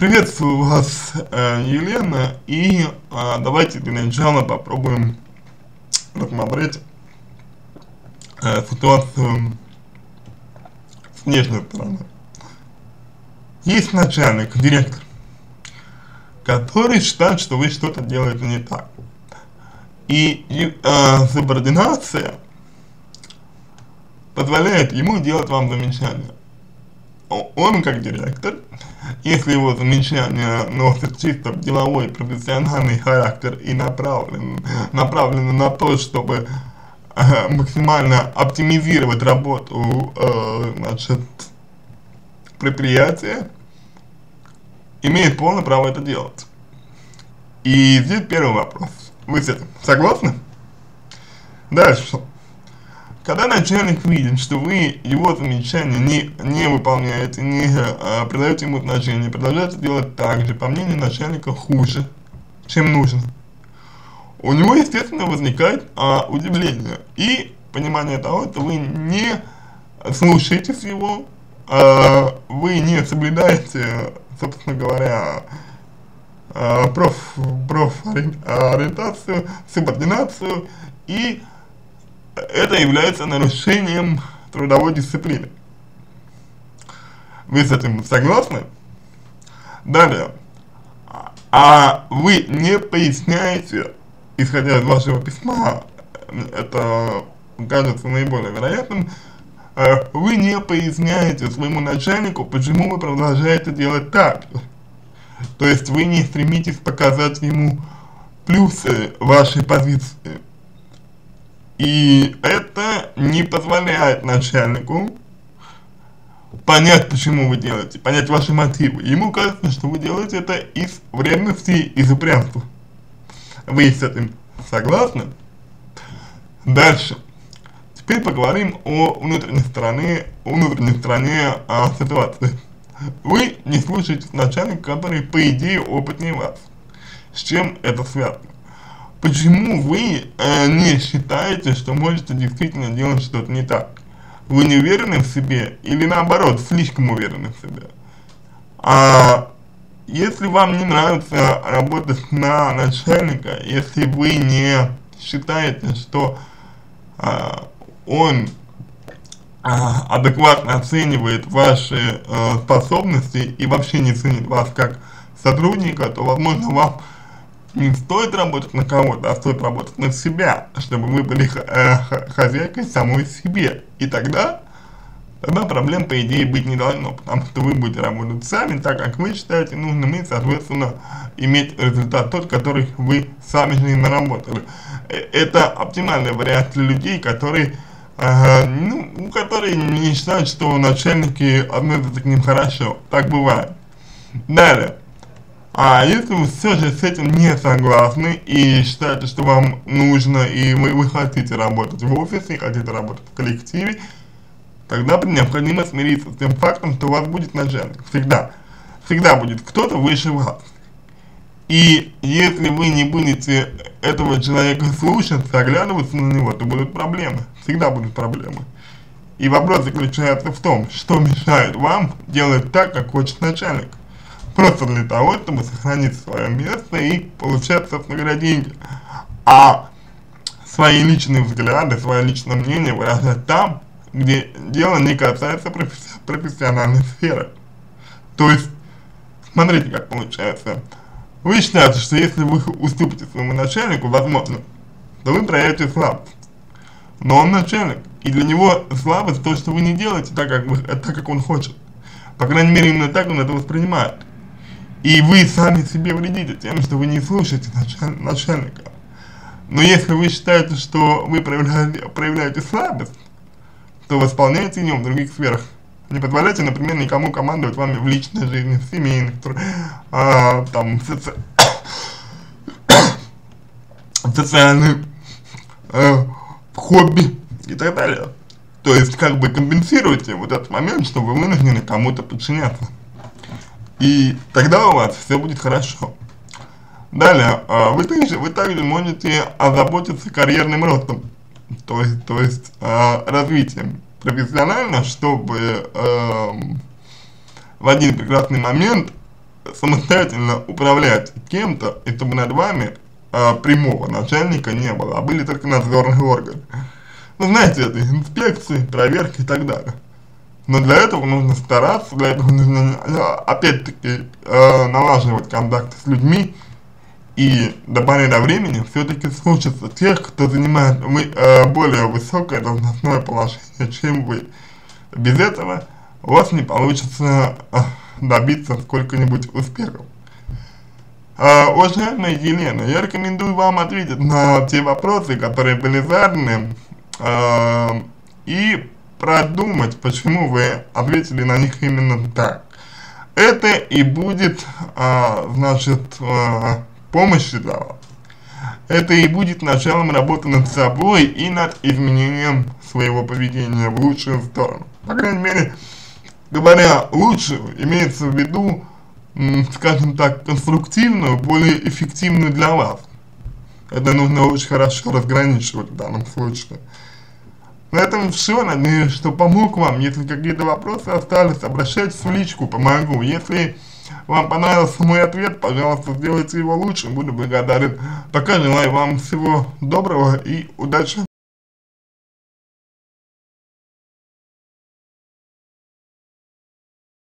Приветствую вас, Елена, и давайте для начала попробуем рассмотреть ситуацию с внешней стороны. Есть начальник, директор, который считает, что вы что-то делаете не так. И субординация позволяет ему делать вам замечания. Он, как директор, если его замечания носят чисто деловой, профессиональный характер и направлены на то, чтобы максимально оптимизировать работу предприятия, имеет полное право это делать. И здесь первый вопрос. Вы с этим согласны? Дальше. Когда начальник видит, что вы его замечания не выполняете, не придаете ему значения, продолжаете делать так же, по мнению начальника, хуже, чем нужно, у него, естественно, возникает удивление и понимание того, что вы не слушаетесь его, вы не соблюдаете, собственно говоря, профориентацию, субординацию, и это является нарушением трудовой дисциплины. Вы с этим согласны? Далее. Вы не поясняете, исходя из вашего письма, это кажется наиболее вероятным, вы не поясняете своему начальнику, почему вы продолжаете делать так. То есть вы не стремитесь показать ему плюсы вашей позиции. И это не позволяет начальнику понять, почему вы делаете, понять ваши мотивы. Ему кажется, что вы делаете это из вредности, из упрямства. Вы с этим согласны? Дальше. Теперь поговорим о внутренней стороне ситуации. Вы не слушаете начальника, который, по идее, опытнее вас. С чем это связано? Почему вы не считаете, что можете действительно делать что-то не так? Вы не уверены в себе или наоборот, слишком уверены в себе? Если вам не нравится работать на начальника, если вы не считаете, что он адекватно оценивает ваши способности и вообще не ценит вас как сотрудника, то, возможно, вам не стоит работать на кого-то, а стоит работать на себя, чтобы вы были хозяйкой самой себе. И тогда проблем, по идее, быть не должно, потому что вы будете работать сами, так как вы считаете нужным, и, соответственно, иметь результат тот, который вы сами же и наработали. Это оптимальный вариант для людей, которые не считают, что начальники относятся к ним хорошо. Так бывает. Далее. Если вы все же с этим не согласны и считаете, что вам нужно и вы хотите работать в офисе, хотите работать в коллективе, тогда необходимо смириться с тем фактом, что у вас будет начальник. Всегда будет кто-то выше вас. И если вы не будете этого человека слушаться, оглядываться на него, то будут проблемы. Всегда будут проблемы. И вопрос заключается в том, что мешает вам делать так, как хочет начальник. Просто для того, чтобы сохранить свое место и получать, собственно говоря, деньги. А свои личные взгляды, свое личное мнение выражать там, где дело не касается профессиональной сферы. То есть, смотрите, как получается. Вы считаете, что если вы уступите своему начальнику, возможно, то вы проявите слабость. Но он начальник, и для него слабость то, что вы не делаете так, как он хочет. По крайней мере, именно так он это воспринимает. И вы сами себе вредите тем, что вы не слушаете начальника. Но если вы считаете, что вы проявляете слабость, то восполняйте ее в других сферах. Не позволяйте, например, никому командовать вами в личной жизни, в семейных, социальных, хобби и так далее. То есть, как бы компенсируйте вот этот момент, что вы вынуждены кому-то подчиняться. И тогда у вас все будет хорошо. Далее, вы также можете озаботиться карьерным ростом, то есть развитием профессионально, чтобы в один прекрасный момент самостоятельно управлять кем-то, и чтобы над вами прямого начальника не было, а были только надзорные органы. Ну, знаете, это инспекции, проверки и так далее. Но для этого нужно стараться, для этого нужно, опять-таки, налаживать контакты с людьми, и до поры до времени все-таки слушаться тех, кто занимает более высокое должностное положение, чем вы. Без этого у вас не получится добиться сколько-нибудь успехов. Уважаемая Елена, я рекомендую вам ответить на те вопросы, которые были заданы, и продумать, почему вы ответили на них именно так. Это и будет, значит, помощью для вас. Это и будет началом работы над собой и над изменением своего поведения в лучшую сторону. По крайней мере, говоря лучшую, имеется в виду, скажем так, конструктивную, более эффективную для вас. Это нужно очень хорошо разграничивать в данном случае. На этом все. Надеюсь, что помог вам. Если какие-то вопросы остались, обращайтесь в личку, помогу. Если вам понравился мой ответ, пожалуйста, сделайте его лучше, буду благодарен. Пока желаю вам всего доброго и удачи.